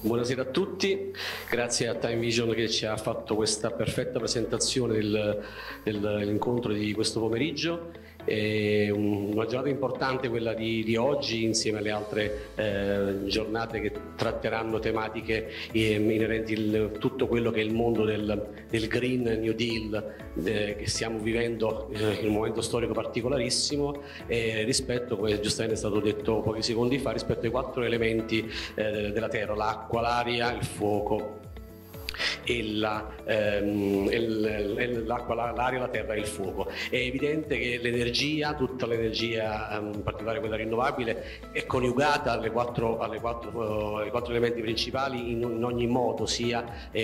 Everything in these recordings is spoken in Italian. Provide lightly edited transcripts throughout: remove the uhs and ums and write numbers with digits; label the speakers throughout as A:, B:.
A: Buonasera a tutti, grazie a Time Vision che ci ha fatto questa perfetta presentazione dell'incontro di questo pomeriggio. È una giornata importante quella di oggi, insieme alle altre giornate che tratteranno tematiche inerenti a tutto quello che è il mondo del Green New Deal che stiamo vivendo in un momento storico particolarissimo, rispetto, come giustamente è stato detto pochi secondi fa, rispetto ai 4 elementi della Terra: l'acqua, l'aria, il fuoco e l'aria, la terra e il fuoco. È evidente che l'energia, tutta l'energia, in particolare quella rinnovabile, è coniugata alle quattro elementi principali in ogni modo, sia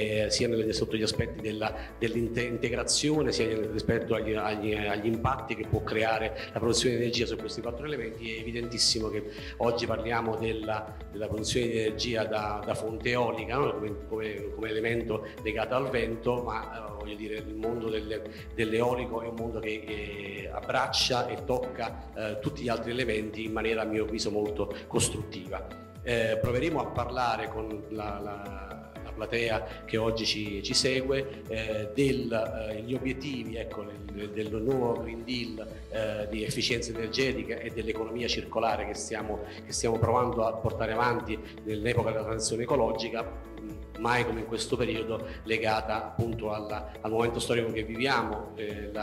A: sotto gli aspetti dell'integrazione, sia rispetto agli impatti che può creare la produzione di energia su questi 4 elementi. È evidentissimo che oggi parliamo della produzione di energia da fonte eolica, no? come elemento legato al vento, ma voglio dire, il mondo dell'eolico è un mondo che abbraccia e tocca tutti gli altri elementi in maniera, a mio avviso, molto costruttiva. Proveremo a parlare con la platea che oggi ci segue degli obiettivi, ecco, del nuovo Green Deal di efficienza energetica e dell'economia circolare che stiamo provando a portare avanti nell'epoca della transizione ecologica, mai come in questo periodo legata appunto al momento storico che viviamo,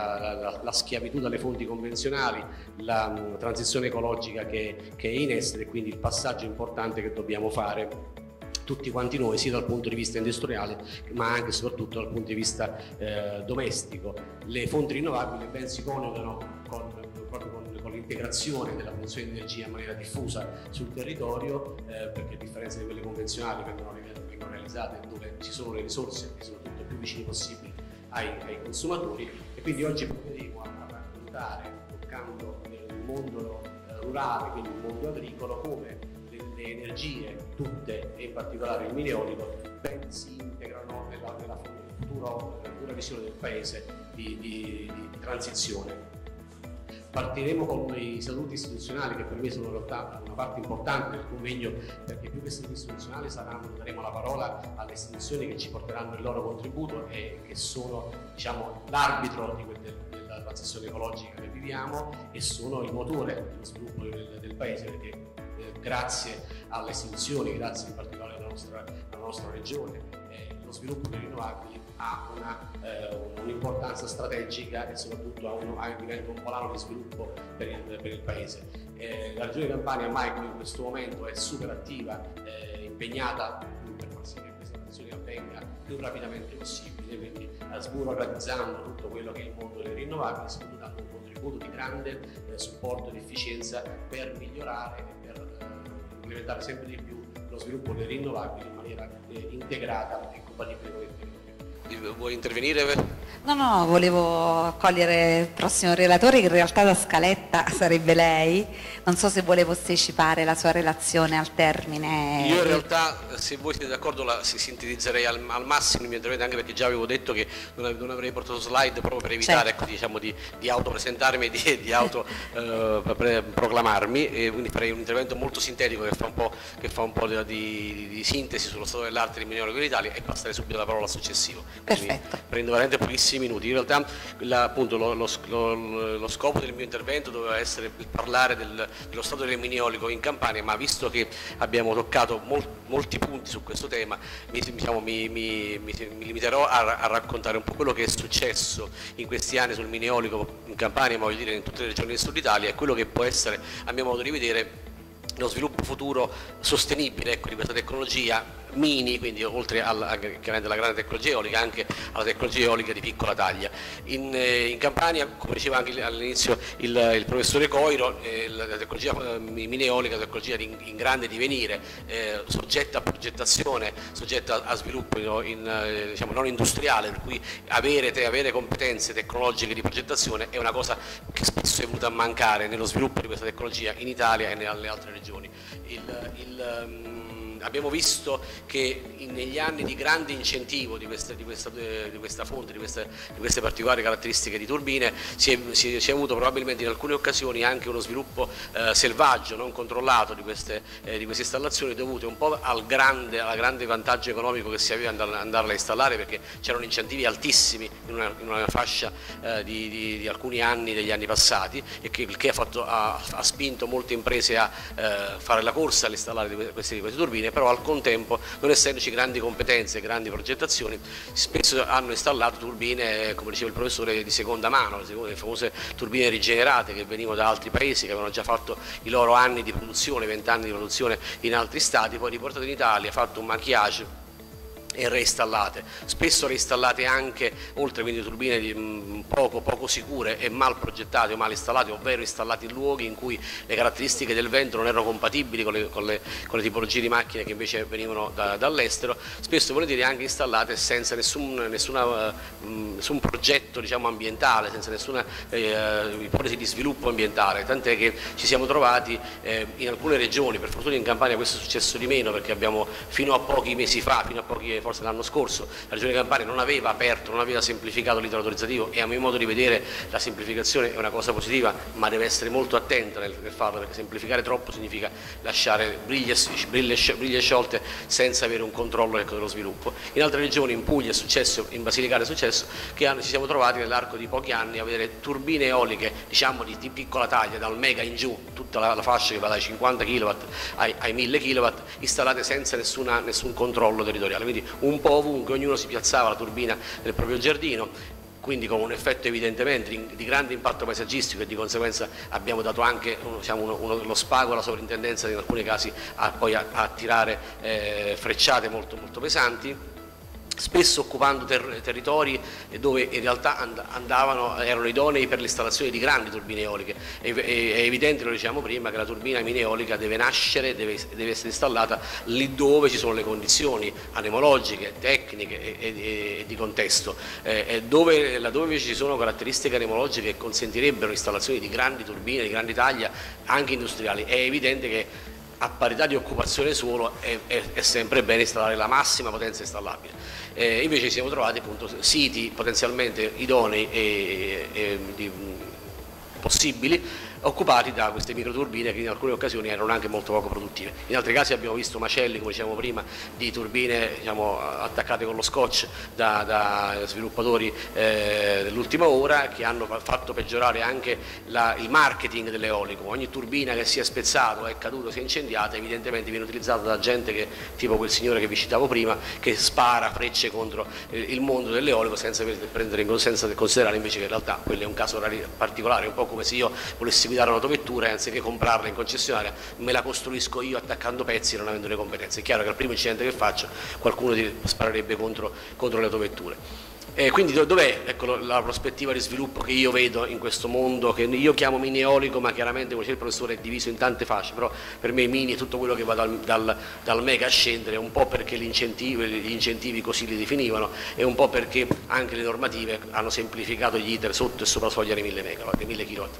A: la schiavitù dalle fonti convenzionali, la transizione ecologica che è in essere, e quindi il passaggio importante che dobbiamo fare tutti quanti noi, sia dal punto di vista industriale ma anche e soprattutto dal punto di vista domestico. Le fonti rinnovabili ben si coniugano proprio con l'integrazione della produzione di energia in maniera diffusa sul territorio, perché a differenza di quelle convenzionali vengono realizzate dove ci sono le risorse e soprattutto più vicini possibili ai consumatori. E quindi oggi provvederemo a raccontare, toccando il mondo rurale, quindi il mondo agricolo, come le energie tutte, e in particolare il mineolico, ben si integrano nella futura visione del paese di transizione. Partiremo con i saluti istituzionali, che per me sono in realtà una parte importante del convegno, perché più che saluti istituzionali daremo la parola alle istituzioni che ci porteranno il loro contributo e che sono, diciamo, l'arbitro della transizione ecologica che viviamo e sono il motore dello sviluppo del paese, perché grazie alle istituzioni, grazie in particolare alla nostra regione, lo sviluppo delle rinnovabili ha un'importanza strategica e soprattutto diventa un volano di sviluppo per il paese. La regione Campania mai come in questo momento è super attiva, impegnata per far sì che questa transizione avvenga più rapidamente possibile, quindi sburocratizzando tutto quello che è il mondo delle rinnovabili, soprattutto dando un contributo di grande supporto ed efficienza per migliorare e per implementare sempre di più lo sviluppo delle rinnovabili in maniera integrata e compatibile con il territorio. Vuoi intervenire?
B: No, volevo accogliere il prossimo relatore, che in realtà da scaletta sarebbe lei. Non so se vuole posticipare la sua relazione al termine.
A: Io in realtà, se voi siete d'accordo, sintetizzerei al massimo il mio intervento, anche perché già avevo detto che non avrei portato slide proprio per evitare, certo, diciamo, di autopresentarmi e di autoproclamarmi, e quindi farei un intervento molto sintetico che fa un po' di sintesi sullo stato dell'arte del mineologo in Italia, e passerei subito la parola al successivo.
B: Perfetto.
A: Prendo veramente pochissimi minuti. In realtà appunto lo scopo del mio intervento doveva essere parlare dello stato del mineolico in Campania, ma visto che abbiamo toccato molti punti su questo tema, mi limiterò a raccontare un po' quello che è successo in questi anni sul mineolico in Campania, ma voglio dire in tutte le regioni del Sud Italia, e quello che può essere, a mio modo di vedere, lo sviluppo futuro sostenibile, ecco, di questa tecnologia mini, quindi oltre alla grande tecnologia eolica, anche alla tecnologia eolica di piccola taglia. In Campania, come diceva anche all'inizio il professore Coiro, la tecnologia mini-eolica è una tecnologia in grande divenire, soggetta a progettazione, soggetta a sviluppo diciamo, non industriale, per cui avere competenze tecnologiche di progettazione è una cosa che spesso è venuta a mancare nello sviluppo di questa tecnologia in Italia e nelle altre regioni. abbiamo visto che negli anni di grande incentivo di questa fonte, di queste particolari caratteristiche di turbine, si è avuto probabilmente in alcune occasioni anche uno sviluppo selvaggio, non controllato di queste installazioni, dovute un po' al grande vantaggio economico che si aveva ad andarle a installare, perché c'erano incentivi altissimi in una fascia di alcuni anni degli anni passati, e il che ha spinto molte imprese a fare la corsa all'installare queste turbine, però al contempo, non essendoci grandi competenze, grandi progettazioni, spesso hanno installato turbine, come diceva il professore, di seconda mano, le famose turbine rigenerate che venivano da altri paesi, che avevano già fatto i loro anni di produzione, 20 anni di produzione in altri stati, poi riportate in Italia, fatto un maquillage e reinstallate, spesso reinstallate anche, oltre quindi turbine poco sicure e mal progettate o mal installate, ovvero installate in luoghi in cui le caratteristiche del vento non erano compatibili con le tipologie di macchine che invece venivano dall'estero, spesso volentieri anche installate senza nessun progetto, diciamo, ambientale, senza nessuna ipotesi di sviluppo ambientale, tant'è che ci siamo trovati in alcune regioni, per fortuna in Campania questo è successo di meno, perché abbiamo fino a pochi mesi fa, forse l'anno scorso, la Regione Campania non aveva aperto, non aveva semplificato l'iter autorizzativo, e a mio modo di vedere la semplificazione è una cosa positiva, ma deve essere molto attenta nel farlo, perché semplificare troppo significa lasciare briglie sciolte senza avere un controllo dello sviluppo. In altre regioni, in Puglia è successo, in Basilicata è successo, che ci siamo trovati nell'arco di pochi anni a vedere turbine eoliche, diciamo di piccola taglia, dal mega in giù, tutta la fascia che va dai 50 kW ai 1000 kW, installate senza nessun controllo territoriale, quindi un po' ovunque, ognuno si piazzava la turbina nel proprio giardino, quindi con un effetto evidentemente di grande impatto paesaggistico, e di conseguenza abbiamo dato anche lo spago alla sovrintendenza in alcuni casi a tirare frecciate molto pesanti, spesso occupando territori dove in realtà erano idonei per l'installazione di grandi turbine eoliche. È evidente, lo diciamo prima, che la turbina mini eolica deve nascere, deve essere installata lì dove ci sono le condizioni anemologiche, tecniche e di contesto, laddove invece ci sono caratteristiche anemologiche che consentirebbero l'installazione di grandi turbine, di grandi taglia, anche industriali. È evidente che a parità di occupazione suolo è sempre bene installare la massima potenza installabile. Invece ci siamo trovati appunto siti potenzialmente idonei e possibili, occupati da queste microturbine che in alcune occasioni erano anche molto poco produttive. In altri casi abbiamo visto macelli, come dicevamo prima, di turbine, diciamo, attaccate con lo scotch da sviluppatori dell'ultima ora, che hanno fatto peggiorare anche il marketing dell'eolico. Ogni turbina che sia spezzata, è caduta, si è incendiata, evidentemente viene utilizzata da gente che, tipo quel signore che vi citavo prima, che spara frecce contro il mondo dell'eolico senza considerare invece che in realtà quello è un caso particolare, un po' come se io volessi guidare un'autovettura e anziché comprarla in concessionaria me la costruisco io attaccando pezzi non avendo le competenze. È chiaro che al primo incidente che faccio qualcuno sparerebbe contro le autovetture. Quindi dov'è, ecco, la prospettiva di sviluppo che io vedo in questo mondo, che io chiamo mini eolico, ma chiaramente, come dice il professore, è diviso in tante fasce, però per me mini è tutto quello che va dal mega a scendere, un po' perché gli incentivi così li definivano, e un po' perché anche le normative hanno semplificato gli iter sotto e sopra soglia dei 1000 MW, dei 1000 kW.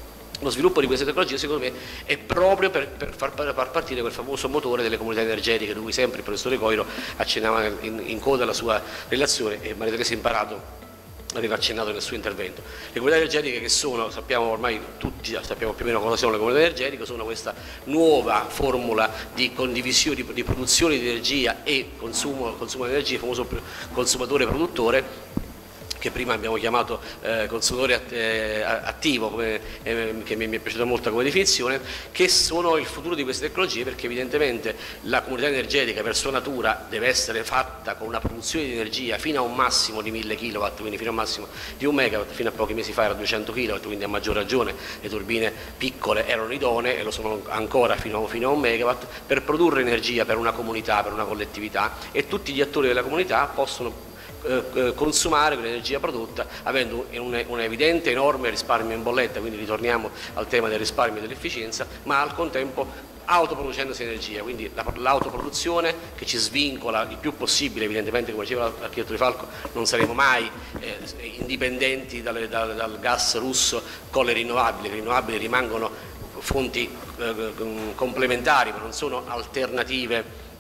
A: Lo sviluppo di queste tecnologie, secondo me, è proprio per far partire quel famoso motore delle comunità energetiche, di cui sempre il professore Coiro accennava in coda alla sua relazione, e Maria Teresa Imparato aveva accennato nel suo intervento. Le comunità energetiche, che sono, sappiamo ormai tutti, sappiamo più o meno cosa sono le comunità energetiche, sono questa nuova formula di condivisione, di produzione di energia e consumo di energia, il famoso consumatore-produttore, che prima abbiamo chiamato consumatore attivo, che mi è piaciuta molto come definizione, che sono il futuro di queste tecnologie, perché evidentemente la comunità energetica per sua natura deve essere fatta con una produzione di energia fino a un massimo di 1000 kW, quindi fino a un massimo di 1 MW, fino a pochi mesi fa era 200 kW, quindi a maggior ragione le turbine piccole erano idonee, e lo sono ancora fino a 1 MW, per produrre energia per una comunità, per una collettività, e tutti gli attori della comunità possono consumare quell'energia prodotta avendo un evidente enorme risparmio in bolletta, quindi ritorniamo al tema del risparmio e dell'efficienza, ma al contempo autoproducendosi energia, quindi l'autoproduzione che ci svincola il più possibile, evidentemente, come diceva l'architetto Di Falco, non saremo mai indipendenti dal gas russo con le rinnovabili rimangono fonti complementari, ma non sono alternative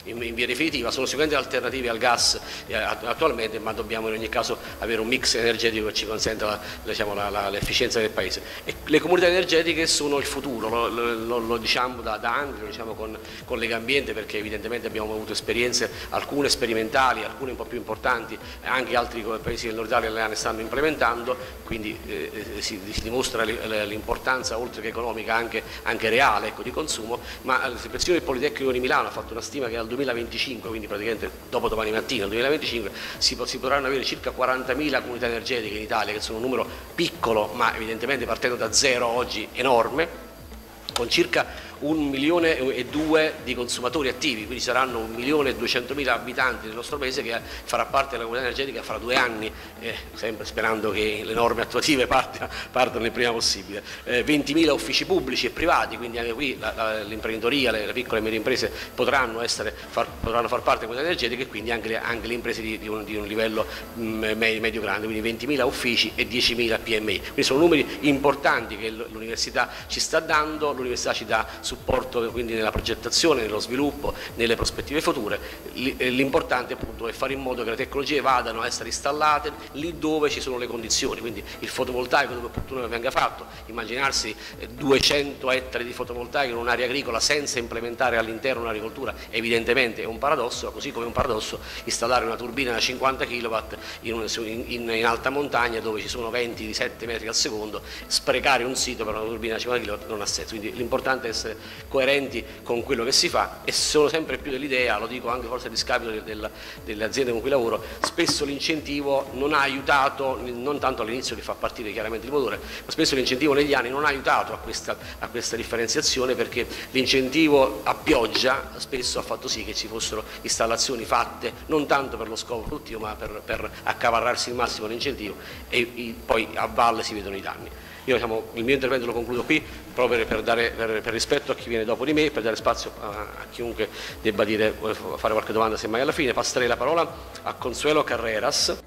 A: in via definitiva, sono sicuramente alternative al gas attualmente, ma dobbiamo in ogni caso avere un mix energetico che ci consenta l'efficienza del Paese. E le comunità energetiche sono il futuro, lo diciamo da anni, lo diciamo con Legambiente, perché evidentemente abbiamo avuto esperienze, alcune sperimentali, alcune un po' più importanti, anche altri paesi del Nord Italia le stanno implementando, quindi si dimostra l'importanza oltre che economica anche reale, ecco, di consumo, ma l'Istituto del Politecnico di Milano ha fatto una stima che al 2025, quindi praticamente dopo domani mattina, al 2025, si potranno avere circa 40.000 comunità energetiche in Italia, che sono un numero piccolo, ma evidentemente partendo da zero oggi enorme, con circa 1,2 milioni di consumatori attivi, quindi saranno 1.200.000 abitanti del nostro paese che farà parte della comunità energetica fra 2 anni, sempre sperando che le norme attuative partano il prima possibile. 20.000 uffici pubblici e privati, quindi anche qui l'imprenditoria, le piccole e medie imprese potranno far parte della comunità energetica, e quindi anche le imprese di un livello medio-grande, quindi 20.000 uffici e 10.000 PMI. Quindi sono numeri importanti che l'università ci sta dando, l'università ci dà supporto quindi nella progettazione, nello sviluppo, nelle prospettive future. L'importante appunto è fare in modo che le tecnologie vadano a essere installate lì dove ci sono le condizioni, quindi il fotovoltaico dove è opportuno che venga fatto, immaginarsi 200 ettari di fotovoltaico in un'area agricola senza implementare all'interno un'agricoltura evidentemente è un paradosso, così come è un paradosso installare una turbina da 50 kW in alta montagna dove ci sono venti di 7 metri al secondo, sprecare un sito per una turbina da 50 kW non ha senso, quindi l'importante è essere coerenti con quello che si fa, e sono sempre più dell'idea, lo dico anche forse a discapito delle aziende con cui lavoro, spesso l'incentivo non ha aiutato, non tanto all'inizio che fa partire chiaramente il motore, ma spesso l'incentivo negli anni non ha aiutato a questa differenziazione, perché l'incentivo a pioggia spesso ha fatto sì che ci fossero installazioni fatte non tanto per lo scopo produttivo ma per accavarrarsi il massimo l'incentivo, e poi a valle si vedono i danni. Io il mio intervento lo concludo qui, proprio per rispetto a chi viene dopo di me, per dare spazio a chiunque debba fare qualche domanda semmai alla fine. Passerei la parola a Consuelo Carreras.